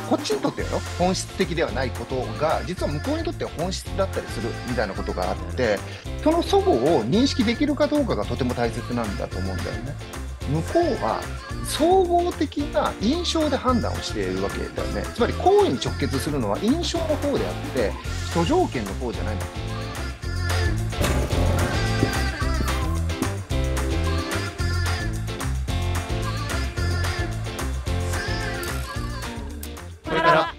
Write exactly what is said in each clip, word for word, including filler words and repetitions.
こっちにとってはよ本質的ではないことが実は向こうにとっては本質だったりするみたいなことがあって、その齟齬を認識できるかどうかがとても大切なんだと思うんだよね。向こうは総合的な印象で判断をしているわけだよね。つまり行為に直結するのは印象の方であって諸条件の方じゃないんだ。 これから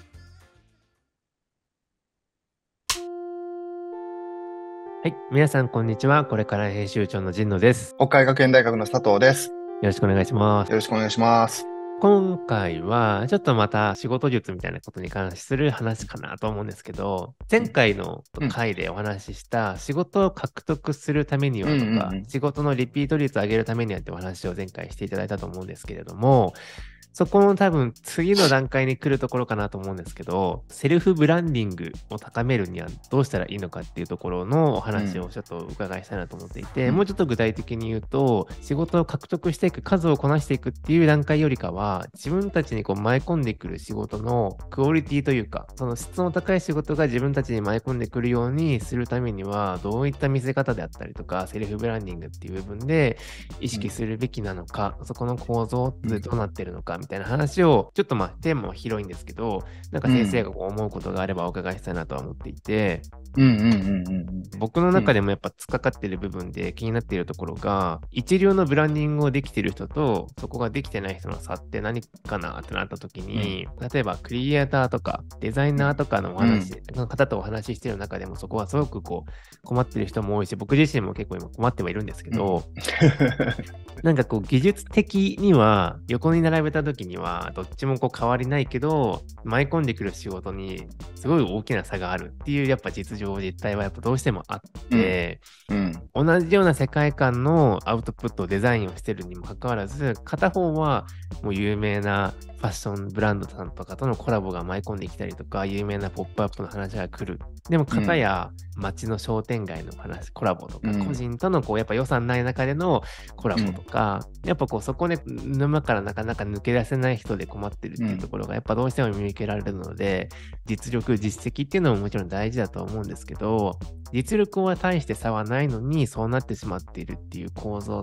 はい、皆さんこんにちは。これから編集長の神野です。 北海学園大学の佐藤です。よろしくお願いします。 よろしくお願いします。 今回はちょっとまた仕事術みたいなことに関する話かなと思うんですけど、前回の回でお話しした仕事を獲得するためにはとか、うんうんうん、仕事のリピート率を上げるためにはってお話を前回していただいたと思うんですけれども、そこの多分次の段階に来るところかなと思うんですけど、セルフブランディングを高めるにはどうしたらいいのかっていうところのお話をちょっとお伺いしたいなと思っていて、うん、もうちょっと具体的に言うと、仕事を獲得していく、数をこなしていくっていう段階よりかは、自分たちにこう舞い込んでくる仕事のクオリティというか、その質の高い仕事が自分たちに舞い込んでくるようにするためには、どういった見せ方であったりとか、セルフブランディングっていう部分で意識するべきなのか、うん、そこの構造ってどうなってるのかみたいな話を、ちょっとまあテーマは広いんですけど、なんか先生がこう思うことがあればお伺いしたいなとは思っていて、僕の中でもやっぱ突っかかってる部分で気になっているところが、一流のブランディングをできている人とそこができてない人の差って何かなってなった時に、うん、例えばクリエイターとかデザイナーとかのお話、うん、の方とお話ししている中でもそこはすごくこう困ってる人も多いし、僕自身も結構今困ってはいるんですけど、うん、なんかこう技術的には横に並べた時にはどっちもこう変わりないけど、舞い込んでくる仕事にすごい大きな差があるっていうやっぱ実情実態はやっぱどうしてもあって、うんうん、同じような世界観のアウトプットデザインをしてるにもかかわらず、片方はもう有名なファッションブランドさんとかとのコラボが舞い込んできたりとか、有名なポップアップの話が来る。でも片や街の商店街の話、コラボとか、うん、個人とのこうやっぱ予算ない中でのコラボとか、うん、やっぱこうそこで沼からなかなか抜け出せない人で困ってるっていうところがやっぱどうしても見受けられるので、実力実績っていうのももちろん大事だと思うんですけど、実力は大して差はないのにそうなってしまっているっていう構造って、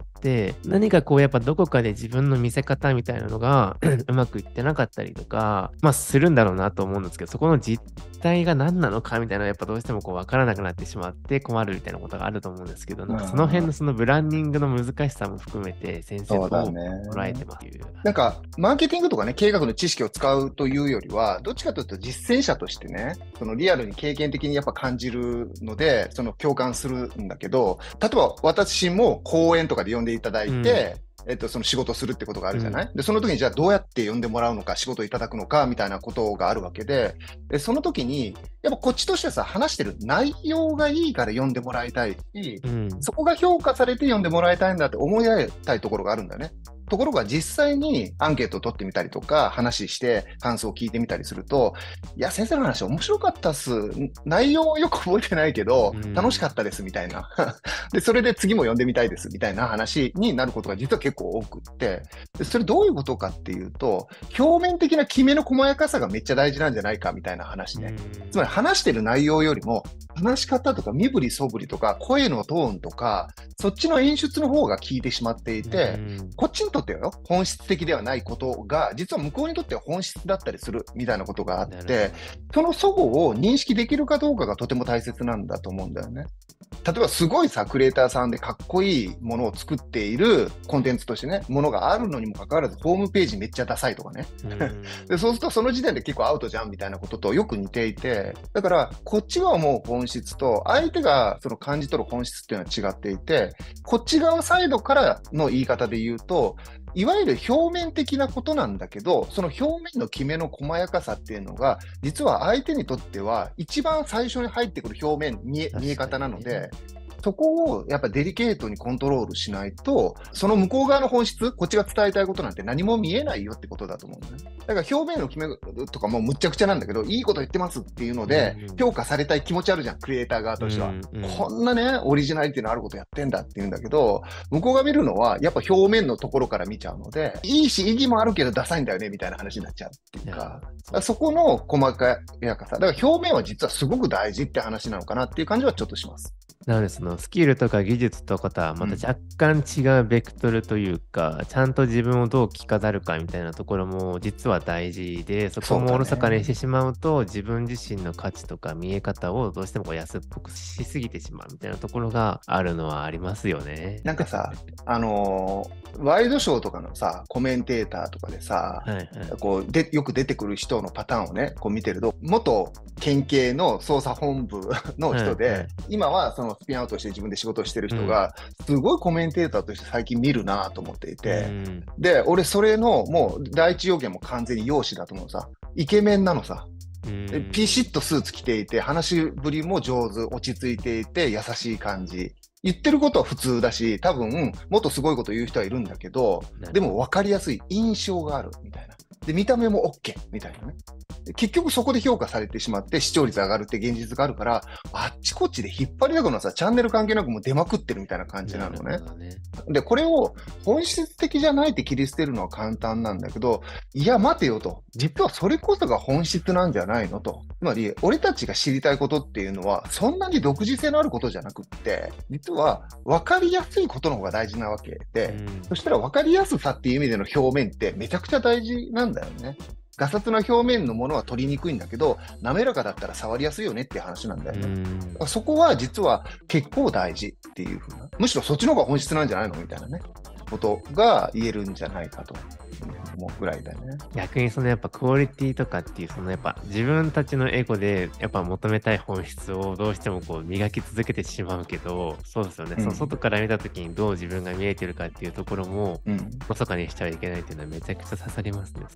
何かこうやっぱどこかで自分の見せ方みたいなのがうまくいってなかったりとか、まあするんだろうなと思うんですけど、そこの実態が何なのかみたいなのがやっぱどうしてもこう分からなくなってしまって困るみたいなことがあると思うんですけど、なんかその辺のそのブランディングの難しさも含めて先生どう捉えてますか？ なんかマーケティングとかね、経営学の知識を使うというよりは、どっちかというと実践者としてね、そのリアルに経験的にやっぱ感じるので、その共感するんだけど、例えば私も講演とかで呼んでいただいて、うん、えっと、その仕事をするってことがあるじゃない、うん、で、その時にじゃあどうやって呼んでもらうのか、仕事をいただくのか、みたいなことがあるわけで、で、その時に、やっぱこっちとしてはさ、話してる内容がいいから呼んでもらいたいし、うん、そこが評価されて呼んでもらいたいんだって思い合いたいところがあるんだよね。ところが実際にアンケートを取ってみたりとか、話して感想を聞いてみたりすると、いや、先生の話面白かったっす。内容はよく覚えてないけど、楽しかったですみたいな。で、それで次も読んでみたいですみたいな話になることが実は結構多くって、でそれどういうことかっていうと、表面的な決めの細やかさがめっちゃ大事なんじゃないかみたいな話ね。つまり話してる内容よりも、話し方とか身振り素振りとか声のトーンとか、そっちの演出の方が効いてしまっていて、こっちにとってはよ、本質的ではないことが実は向こうにとっては本質だったりするみたいなことがあって、その齟齬を認識できるかどうかがとても大切なんだと思うんだよね。例えばすごいさ、クリエイターさんでかっこいいものを作っているコンテンツとしてね、ものがあるのにもかかわらずホームページめっちゃダサいとかねで、そうするとその時点で結構アウトじゃんみたいなこととよく似ていて、だからこっちが思う本質と相手がその感じ取る本質っていうのは違っていて、こっち側サイドからの言い方で言うと、いわゆる表面的なことなんだけど、その表面の決めの細やかさっていうのが実は相手にとっては一番最初に入ってくる表面見え、見え方なので、 そこをやっぱデリケートにコントロールしないと、その向こう側の本質、こっちが伝えたいことなんて何も見えないよってことだと思うんだね。だから表面の決めとかもむっちゃくちゃなんだけど、いいこと言ってますっていうので、うんうん、評価されたい気持ちあるじゃん、クリエイター側としては。うんうん、こんなね、オリジナリティのあることやってんだって言うんだけど、向こうが見るのはやっぱ表面のところから見ちゃうので、いいし意義もあるけどダサいんだよねみたいな話になっちゃうっていうか、からそこの細かやかさ、だから表面は実はすごく大事って話なのかなっていう感じはちょっとします。 なのでそのスキルとか技術とかとはまた若干違うベクトルというか、うん、ちゃんと自分をどう着飾るかみたいなところも実は大事で、そこもおろそかにしてしまうと、自分自身の価値とか見え方をどうしてもこう安っぽくしすぎてしまうみたいなところがあるのはありますよね。 なんかさ、あのー、ワイドショーとかのさコメンテーターとかでさ、はいはい、こうでよく出てくる人のパターンをねこう見てると、元県警の捜査本部の人で、はいはい、今はそのスピンアウトして自分で仕事をしてる人が、すごいコメンテーターとして最近見るなと思っていて、うん、で俺それのもう第一要件も完全に容姿だと思うさ。イケメンなのさ。でピシッとスーツ着ていて、話しぶりも上手、落ち着いていて優しい感じ、言ってることは普通だし、多分もっとすごいこと言う人はいるんだけど、でも分かりやすい印象があるみたいな。で見た目も OK みたいなね。結局そこで評価されてしまって視聴率上がるって現実があるから、あっちこっちで引っ張りだこのさ、チャンネル関係なくもう出まくってるみたいな感じなのね。ねでこれを本質的じゃないって切り捨てるのは簡単なんだけど、いや待てよと、実はそれこそが本質なんじゃないのと。つまり俺たちが知りたいことっていうのはそんなに独自性のあることじゃなくって、実は分かりやすいことの方が大事なわけで、うん、そしたら分かりやすさっていう意味での表面ってめちゃくちゃ大事なんだよね。ガサツな表面のものは取りにくいんだけど、滑らかだったら触りやすいよねっていう話なんだよね。そこは実は結構大事っていう風な、むしろそっちの方が本質なんじゃないのみたいなね、ことが言えるんじゃないかと思うぐらいだよね。 逆にそのやっぱクオリティとかっていうそのやっぱ自分たちのエゴでやっぱ求めたい本質をどうしてもこう磨き続けてしまうけど、そうですよね、うん、その外から見た時にどう自分が見えてるかっていうところもおろそかにしちゃいけないっていうのはめちゃくちゃ刺さりますね。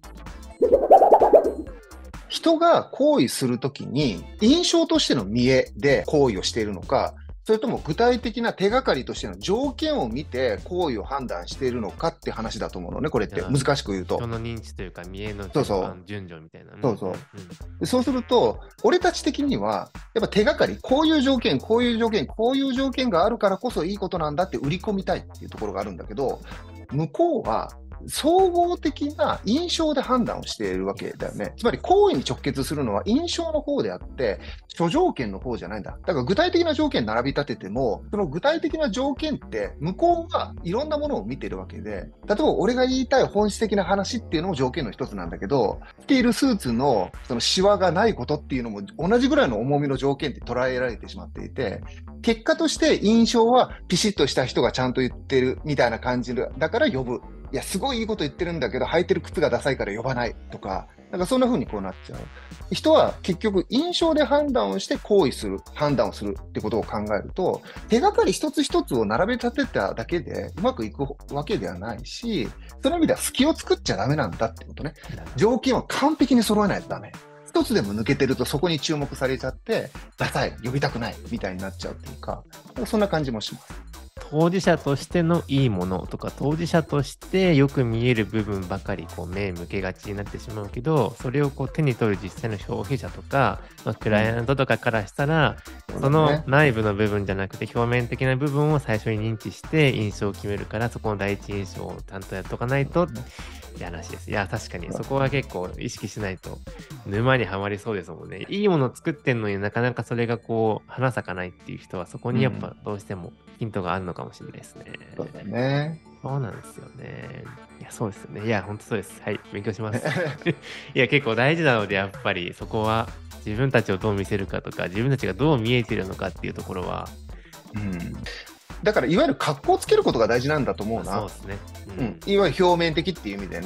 人が行為するときに印象としての見栄で行為をしているのか、それとも具体的な手がかりとしての条件を見て行為を判断しているのかって話だと思うのね、これって難しく言うと。 人の認知というか見栄の順序みたいなね。 そうそう。うん、そうすると俺たち的にはやっぱ手がかり、こういう条件こういう条件こういう条件があるからこそいいことなんだって売り込みたいっていうところがあるんだけど、向こうは総合的な印象で判断をしているわけだよね。つまり行為に直結するのは印象の方であって諸条件の方じゃないんだ。だから具体的な条件並び立てても、その具体的な条件って向こうはいろんなものを見てるわけで、例えば俺が言いたい本質的な話っていうのも条件の一つなんだけど、着ているスーツのそのシワがないことっていうのも同じぐらいの重みの条件って捉えられてしまっていて、結果として印象はピシッとした人がちゃんと言ってるみたいな感じだから呼ぶ。いやすごいいいこと言ってるんだけど履いてる靴がダサいから呼ばないとか、なんかそんな風にこうなっちゃう。人は結局印象で判断をして行為する、判断をするってことを考えると、手がかり一つ一つを並べ立てただけでうまくいくわけではないし、その意味では隙を作っちゃダメなんだってことね。条件は完璧に揃えないとダメ。一つでも抜けてるとそこに注目されちゃってダサい、呼びたくないみたいになっちゃうっていうか、そんな感じもします。 当事者としてのいいものとか、当事者としてよく見える部分ばかりこう目向けがちになってしまうけど、それをこう手に取る実際の消費者とか、まあ、クライアントとかからしたら、うん、その内部の部分じゃなくて表面的な部分を最初に認知して印象を決めるから、そこの第一印象をちゃんとやっとかないとって話です。いや確かにそこは結構意識しないと沼にはまりそうですもんね。いいものを作ってんのになかなかそれがこう花咲かないっていう人は、そこにやっぱどうしてもヒントがあるのかもしれないですね。 そうだね。 そうなんですよね。いや、そうですよね。いや、本当そうです。はい、勉強します。いや、結構大事なので、やっぱりそこは自分たちをどう見せるかとか、自分たちがどう見えているのかっていうところは。 うん。だから、いわゆる格好をつけることが大事なんだと思うな。 そうですね。 うん。うん、いわゆる表面的っていう意味でね。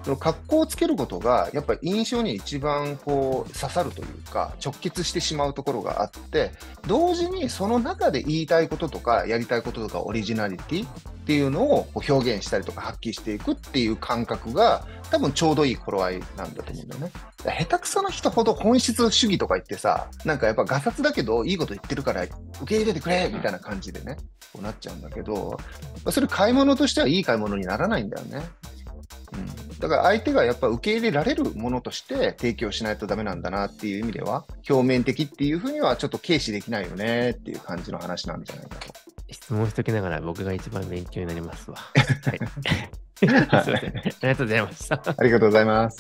その格好をつけることが、やっぱり印象に一番こう刺さるというか、直結してしまうところがあって、同時にその中で言いたいこととか、やりたいこととか、オリジナリティっていうのをこう表現したりとか発揮していくっていう感覚が、多分ちょうどいい頃合いなんだと思うんだよね。下手くそな人ほど本質主義とか言ってさ、なんかやっぱガサツだけどいいこと言ってるから受け入れてくれみたいな感じでね、こうなっちゃうんだけど、それ買い物としてはいい買い物にならないんだよね。うん、だから相手がやっぱ受け入れられるものとして提供しないとダメなんだなっていう意味では、表面的っていうふうにはちょっと軽視できないよねっていう感じの話なんじゃないかと。 質問しときながら僕が一番勉強になりますわ。はい。すいません。ありがとうございました。 ありがとうございます。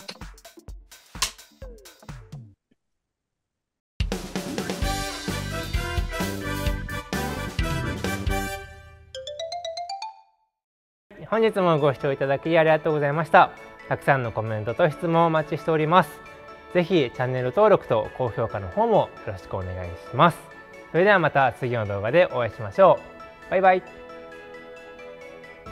本日もご視聴いただきありがとうございました。たくさんのコメントと質問をお待ちしております。ぜひチャンネル登録と高評価の方もよろしくお願いします。それではまた次の動画でお会いしましょう。バイバイ。